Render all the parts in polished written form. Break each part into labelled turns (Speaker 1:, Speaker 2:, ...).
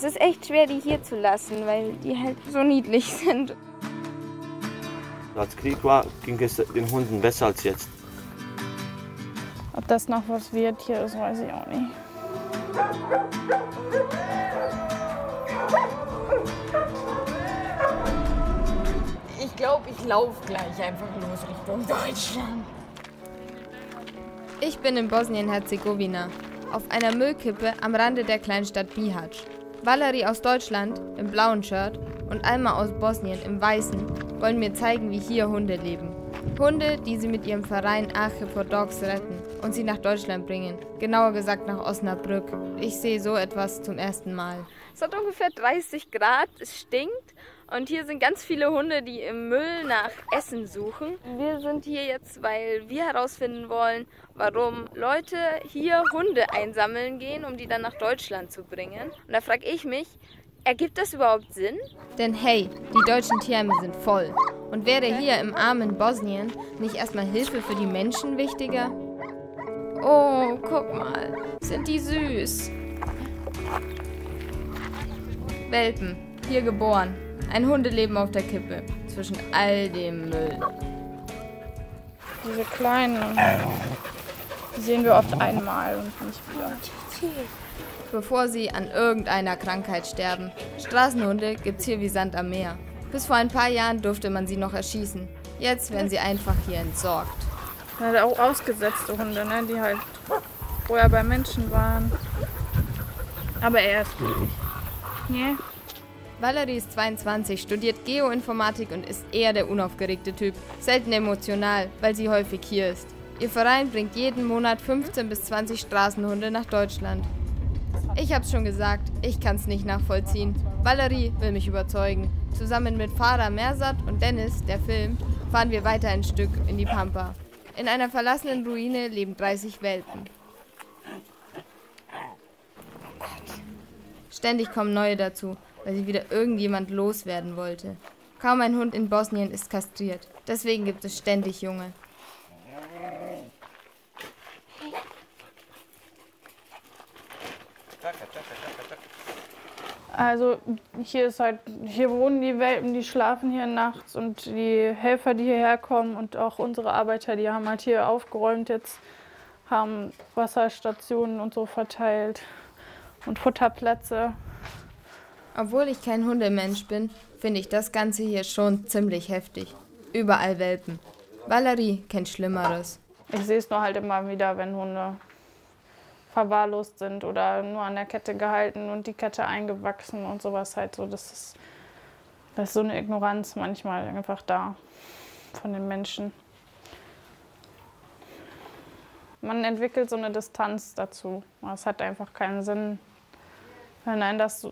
Speaker 1: Es ist echt schwer, die hier zu lassen, weil die halt so niedlich sind.
Speaker 2: Als Krieg war, ging es den Hunden besser als jetzt.
Speaker 3: Ob das noch was wird hier, das weiß ich auch nicht.
Speaker 4: Ich glaube, ich laufe gleich einfach los Richtung Deutschland.
Speaker 1: Ich bin in Bosnien-Herzegowina, auf einer Müllkippe am Rande der Kleinstadt Bihać. Valerie aus Deutschland im blauen Shirt und Alma aus Bosnien im weißen wollen mir zeigen, wie hier Hunde leben. Hunde, die sie mit ihrem Verein Arche for Dogs retten und sie nach Deutschland bringen. Genauer gesagt nach Osnabrück. Ich sehe so etwas zum ersten Mal. Es hat ungefähr 30 Grad, es stinkt. Und hier sind ganz viele Hunde, die im Müll nach Essen suchen. Wir sind hier jetzt, weil wir herausfinden wollen, warum Leute hier Hunde einsammeln gehen, um die dann nach Deutschland zu bringen. Und da frage ich mich, ergibt das überhaupt Sinn? Denn hey, die deutschen Tierheime sind voll. Und wäre hier im armen Bosnien nicht erstmal Hilfe für die Menschen wichtiger? Oh, guck mal, sind die süß. Welpen, hier geboren. Ein Hundeleben auf der Kippe, zwischen all dem Müll.
Speaker 3: Diese kleinen, die sehen wir oft einmal und nicht wieder.
Speaker 1: Bevor sie an irgendeiner Krankheit sterben. Straßenhunde gibt's hier wie Sand am Meer. Bis vor ein paar Jahren durfte man sie noch erschießen. Jetzt werden sie einfach hier entsorgt.
Speaker 3: Ja, auch ausgesetzte Hunde, ne, die halt vorher bei Menschen waren. Aber er ist glücklich. Yeah.
Speaker 1: Valerie ist 22, studiert Geoinformatik und ist eher der unaufgeregte Typ. Selten emotional, weil sie häufig hier ist. Ihr Verein bringt jeden Monat 15 bis 20 Straßenhunde nach Deutschland. Ich hab's schon gesagt, ich kann's nicht nachvollziehen. Valerie will mich überzeugen. Zusammen mit Fahrer Mersat und Dennis, der filmt, fahren wir weiter ein Stück in die Pampa. In einer verlassenen Ruine leben 30 Welpen. Ständig kommen neue dazu, weil sie wieder irgendjemand loswerden wollte. Kaum ein Hund in Bosnien ist kastriert. Deswegen gibt es ständig Junge.
Speaker 3: Also hier wohnen die Welpen, die schlafen hier nachts und die Helfer, die hierher kommen und auch unsere Arbeiter, die haben halt hier aufgeräumt jetzt, haben Wasserstationen und so verteilt und Futterplätze.
Speaker 1: Obwohl ich kein Hundemensch bin, finde ich das Ganze hier schon ziemlich heftig. Überall Welpen. Valerie kennt Schlimmeres.
Speaker 3: Ich sehe es nur halt immer wieder, wenn Hunde verwahrlost sind oder nur an der Kette gehalten und die Kette eingewachsen und sowas halt so. Das ist so eine Ignoranz manchmal einfach da von den Menschen. Man entwickelt so eine Distanz dazu. Es hat einfach keinen Sinn. Wenn einen das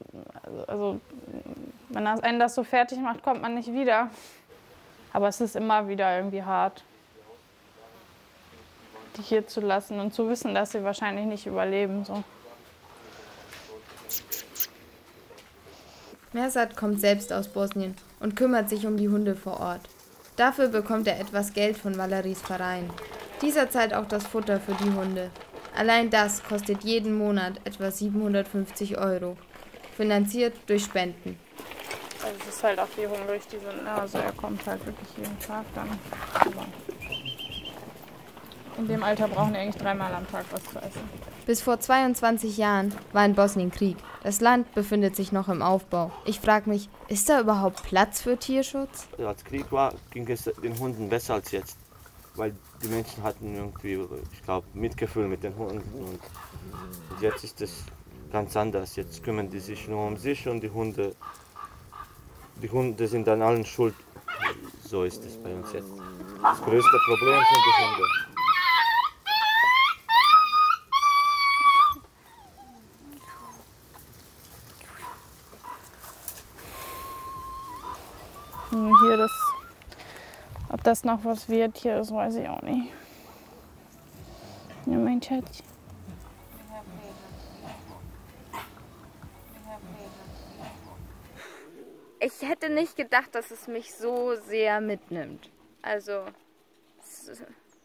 Speaker 3: so fertig macht, kommt man nicht wieder. Aber es ist immer wieder irgendwie hart, die hier zu lassen und zu wissen, dass sie wahrscheinlich nicht überleben. So.
Speaker 1: Mersat kommt selbst aus Bosnien und kümmert sich um die Hunde vor Ort. Dafür bekommt er etwas Geld von Valeries Verein. Dieser zahlt auch das Futter für die Hunde. Allein das kostet jeden Monat etwa 750 €, finanziert durch Spenden.
Speaker 3: Also es ist halt auch wie hungrig die sind. Ne? Also er kommt halt wirklich jeden Tag dann. Aber in dem Alter brauchen die eigentlich 3-mal am Tag was zu essen.
Speaker 1: Bis vor 22 Jahren war in Bosnien Krieg. Das Land befindet sich noch im Aufbau. Ich frage mich, ist da überhaupt Platz für Tierschutz?
Speaker 2: Als Krieg war, ging es den Hunden besser als jetzt. Weil die Menschen hatten irgendwie, ich glaube, Mitgefühl mit den Hunden. Und jetzt ist es ganz anders. Jetzt kümmern die sich nur um sich und die Hunde sind an allen schuld. So ist es bei uns jetzt. Das größte Problem sind die Hunde.
Speaker 3: Hier ob das noch was wird hier, das weiß ich auch nicht. Ja, mein Schatz.
Speaker 1: Ich hätte nicht gedacht, dass es mich so sehr mitnimmt. Also,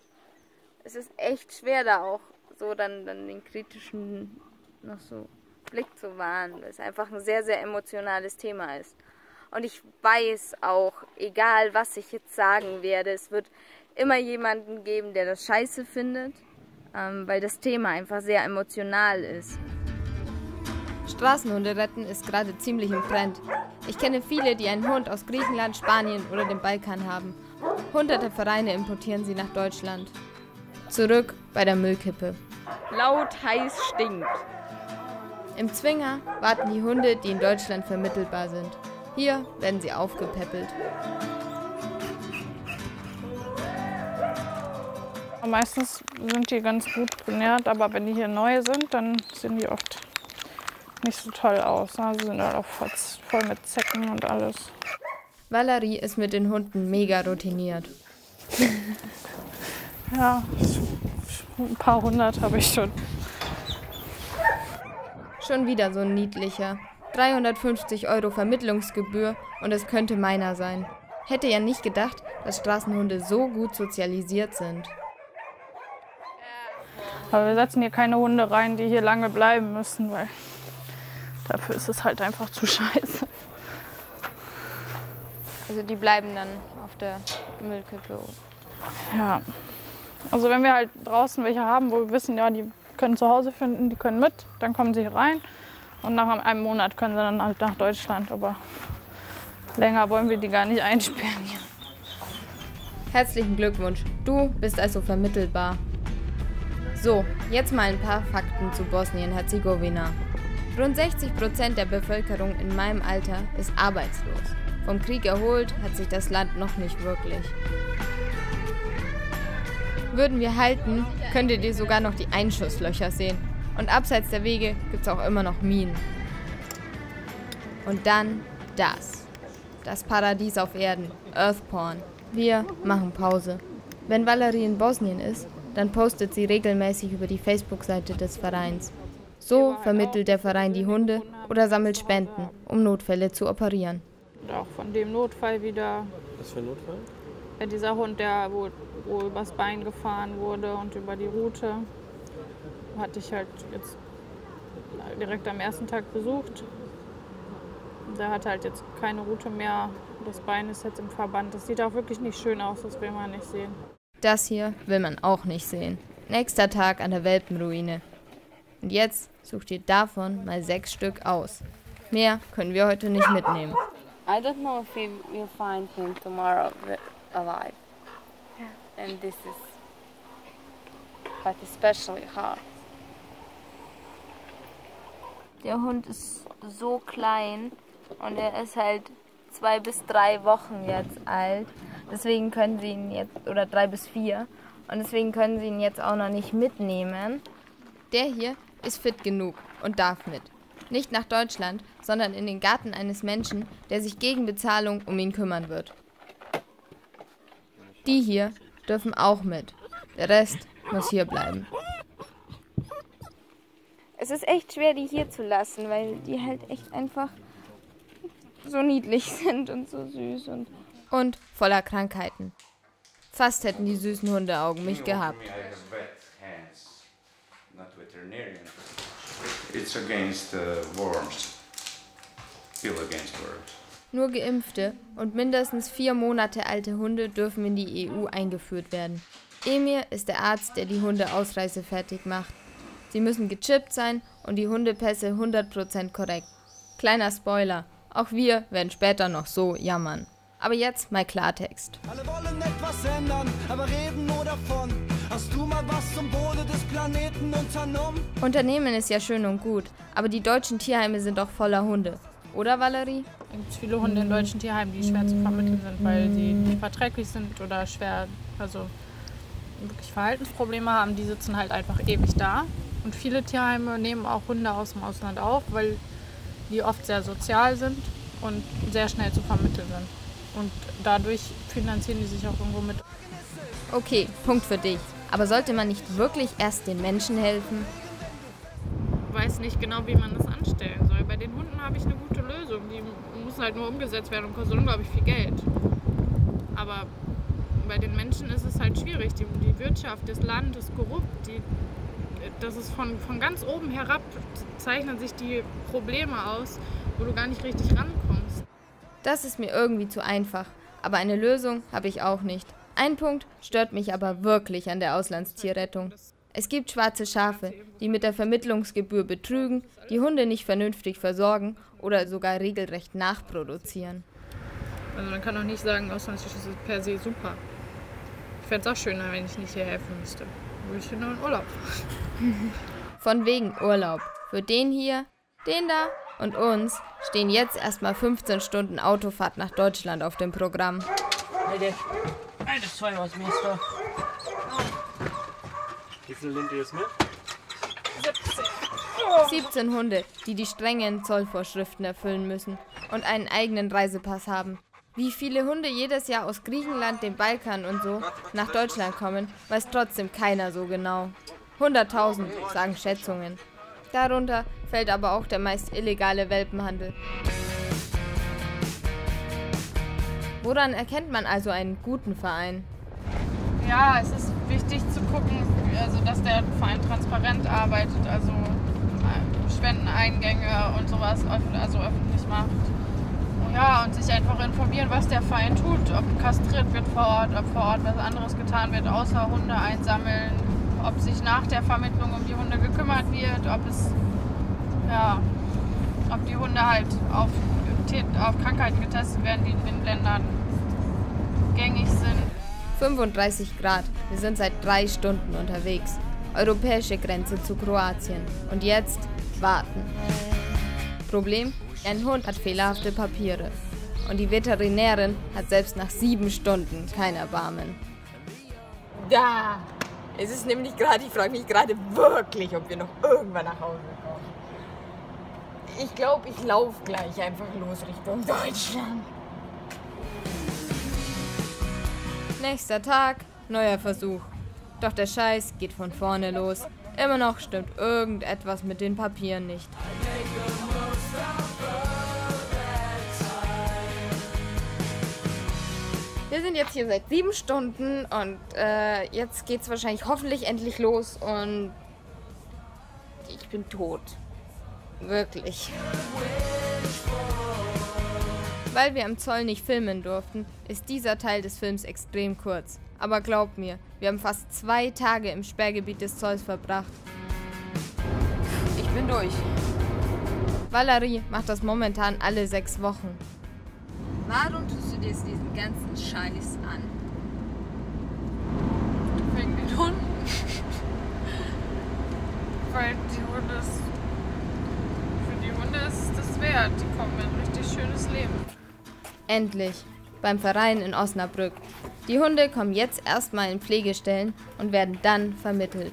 Speaker 1: es ist echt schwer da auch so dann den kritischen noch so
Speaker 5: Konflikt zu wahren, weil es einfach ein sehr, sehr emotionales Thema ist. Und ich weiß auch, egal was ich jetzt sagen werde, es wird immer jemanden geben, der das scheiße findet, weil das Thema einfach sehr emotional ist.
Speaker 1: Straßenhunde retten ist gerade ziemlich im Trend. Ich kenne viele, die einen Hund aus Griechenland, Spanien oder dem Balkan haben. Hunderte Vereine importieren sie nach Deutschland. Zurück bei der Müllkippe.
Speaker 5: Laut, heiß, stinkt.
Speaker 1: Im Zwinger warten die Hunde, die in Deutschland vermittelbar sind. Hier werden sie aufgepäppelt.
Speaker 3: Meistens sind die ganz gut genährt, aber wenn die hier neu sind, dann sehen die oft nicht so toll aus. Also sie sind halt auch voll mit Zecken und alles.
Speaker 1: Valerie ist mit den Hunden mega routiniert.
Speaker 3: Ja, ein paar hundert habe ich schon.
Speaker 1: Schon wieder so ein niedlicher. 350 € Vermittlungsgebühr und es könnte meiner sein. Hätte ja nicht gedacht, dass Straßenhunde so gut sozialisiert sind.
Speaker 3: Aber wir setzen hier keine Hunde rein, die hier lange bleiben müssen, weil dafür ist es halt einfach zu scheiße.
Speaker 1: Also die bleiben dann auf der Müllkippe.
Speaker 3: Ja, also wenn wir halt draußen welche haben, wo wir wissen, ja, die können zu Hause finden, die können mit, dann kommen sie hier rein und nach einem Monat können sie dann halt nach Deutschland, aber länger wollen wir die gar nicht einsperren hier.
Speaker 1: Herzlichen Glückwunsch, du bist also vermittelbar. So, jetzt mal ein paar Fakten zu Bosnien-Herzegowina. Rund 60% der Bevölkerung in meinem Alter ist arbeitslos. Vom Krieg erholt hat sich das Land noch nicht wirklich. Würden wir halten, könntet ihr sogar noch die Einschusslöcher sehen. Und abseits der Wege gibt's auch immer noch Minen. Und dann das. Das Paradies auf Erden, Earthporn. Wir machen Pause. Wenn Valerie in Bosnien ist, dann postet sie regelmäßig über die Facebook-Seite des Vereins. So vermittelt der Verein die Hunde oder sammelt Spenden, um Notfälle zu operieren.
Speaker 3: Und auch von dem Notfall wieder.
Speaker 2: Was für ein Notfall?
Speaker 3: Ja, dieser Hund, der wo übers Bein gefahren wurde und über die Route, hatte ich halt jetzt direkt am ersten Tag besucht. Der hat halt jetzt keine Route mehr. Das Bein ist jetzt im Verband. Das sieht auch wirklich nicht schön aus, das will man nicht sehen.
Speaker 1: Das hier will man auch nicht sehen. Nächster Tag an der Welpenruine. Und jetzt sucht ihr davon mal 6 Stück aus. Mehr können wir heute nicht mitnehmen.
Speaker 5: I don't know if we'll find him tomorrow alive. And this is but especially hard. Der Hund ist so klein und er ist halt 2 bis 3 Wochen jetzt alt. Deswegen können sie ihn jetzt, oder 3 bis 4, und deswegen können sie ihn jetzt auch noch nicht mitnehmen.
Speaker 1: Der hier ist fit genug und darf mit. Nicht nach Deutschland, sondern in den Garten eines Menschen, der sich gegen Bezahlung um ihn kümmern wird. Die hier dürfen auch mit. Der Rest muss hier bleiben.
Speaker 5: Es ist echt schwer, die hier zu lassen, weil die halt echt einfach so niedlich sind und so süß
Speaker 1: und voller Krankheiten. Fast hätten die süßen Hundeaugen mich gehabt.
Speaker 6: It's against worms. Still against worms.
Speaker 1: Nur geimpfte und mindestens 4 Monate alte Hunde dürfen in die EU eingeführt werden. Emir ist der Arzt, der die Hunde ausreisefertig macht. Sie müssen gechippt sein und die Hundepässe 100% korrekt. Kleiner Spoiler, auch wir werden später noch so jammern. Aber jetzt mal Klartext.
Speaker 7: Alle wollen etwas ändern, aber reden nur davon. Hast du mal was zum Wohle des Planeten unternommen?
Speaker 1: Unternehmen ist ja schön und gut, aber die deutschen Tierheime sind doch voller Hunde. Oder, Valerie?
Speaker 3: Es gibt viele Hunde in deutschen Tierheimen, die schwer zu vermitteln sind, weil sie nicht verträglich sind oder schwer, also wirklich Verhaltensprobleme haben. Die sitzen halt einfach ewig da. Und viele Tierheime nehmen auch Hunde aus dem Ausland auf, weil die oft sehr sozial sind und sehr schnell zu vermitteln sind. Und dadurch finanzieren die sich auch irgendwo mit.
Speaker 1: Okay, Punkt für dich. Aber sollte man nicht wirklich erst den Menschen helfen?
Speaker 3: Ich weiß nicht genau, wie man das anstellen soll. Bei den Hunden habe ich eine gute Lösung. Die müssen halt nur umgesetzt werden und kosten unglaublich viel Geld. Aber bei den Menschen ist es halt schwierig. Die Wirtschaft, das Land ist korrupt. das ist von ganz oben herab, zeichnen sich die Probleme aus, wo du gar nicht richtig rankommst.
Speaker 1: Das ist mir irgendwie zu einfach, aber eine Lösung habe ich auch nicht. Ein Punkt stört mich aber wirklich an der Auslandstierrettung. Es gibt schwarze Schafe, die mit der Vermittlungsgebühr betrügen, die Hunde nicht vernünftig versorgen oder sogar regelrecht nachproduzieren.
Speaker 3: Also man kann auch nicht sagen, Auslandstier ist per se super. Ich fände es auch schöner, wenn ich nicht hier helfen müsste. Würde ich nur in Urlaub.
Speaker 1: Von wegen Urlaub. Für den hier, den da und uns stehen jetzt erstmal 15 Stunden Autofahrt nach Deutschland auf dem Programm.
Speaker 8: Eine 2 was Meister.
Speaker 9: Wie viele nimmt ihr jetzt mit?
Speaker 1: 17 Hunde, die die strengen Zollvorschriften erfüllen müssen und einen eigenen Reisepass haben. Wie viele Hunde jedes Jahr aus Griechenland, dem Balkan und so nach Deutschland kommen, weiß trotzdem keiner so genau. 100.000, sagen Schätzungen. Darunter fällt aber auch der meist illegale Welpenhandel. Woran erkennt man also einen guten Verein?
Speaker 3: Ja, es ist wichtig zu gucken, also dass der Verein transparent arbeitet, also Spendeneingänge und sowas also öffentlich macht. Ja, und sich einfach informieren, was der Verein tut, ob kastriert wird vor Ort, ob vor Ort was anderes getan wird, außer Hunde einsammeln, ob sich nach der Vermittlung um die Hunde gekümmert wird, ob die Hunde halt auf Krankheiten getestet werden, die in den Ländern gängig sind.
Speaker 1: 35 Grad, wir sind seit 3 Stunden unterwegs. Europäische Grenze zu Kroatien. Und jetzt warten. Problem? Ein Hund hat fehlerhafte Papiere. Und die Veterinärin hat selbst nach 7 Stunden kein Erbarmen.
Speaker 4: Da! Es ist nämlich gerade, ich frage mich gerade wirklich, ob wir noch irgendwann nach Hause kommen. Ich glaube, ich laufe gleich einfach los Richtung Deutschland.
Speaker 1: Nächster Tag, neuer Versuch. Doch der Scheiß geht von vorne los. Immer noch stimmt irgendetwas mit den Papieren nicht. Wir sind jetzt hier seit 7 Stunden und jetzt geht's wahrscheinlich hoffentlich endlich los und ich bin tot. Wirklich. Weil wir am Zoll nicht filmen durften, ist dieser Teil des Films extrem kurz. Aber glaubt mir, wir haben fast 2 Tage im Sperrgebiet des Zolls verbracht.
Speaker 4: Ich bin durch.
Speaker 1: Valerie macht das momentan alle 6 Wochen.
Speaker 5: Warum tust du dir jetzt diesen ganzen Scheiß an?
Speaker 3: Wegen den Hunden. Weil für die Hunde ist das wert. Die kommen in ein richtig schönes Leben.
Speaker 1: Endlich. Beim Verein in Osnabrück. Die Hunde kommen jetzt erstmal in Pflegestellen und werden dann vermittelt.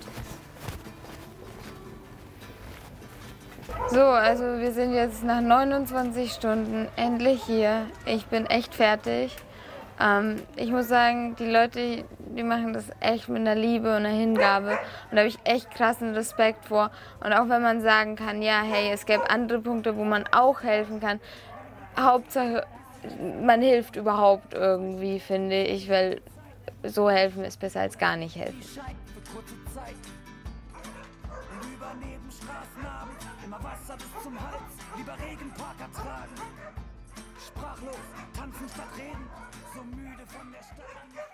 Speaker 1: So, also wir sind jetzt nach 29 Stunden endlich hier. Ich bin echt fertig. Ich muss sagen, die Leute, die machen das echt mit einer Liebe und einer Hingabe. Und da habe ich echt krassen Respekt vor. Und auch wenn man sagen kann, ja, hey, es gäbe andere Punkte, wo man auch helfen kann. Hauptsache, man hilft überhaupt irgendwie, finde ich, weil so helfen ist besser als gar nicht helfen.
Speaker 7: Wasser bis zum Hals, lieber Regenparker tragen. Sprachlos, tanzen statt reden, so müde von der Stadt.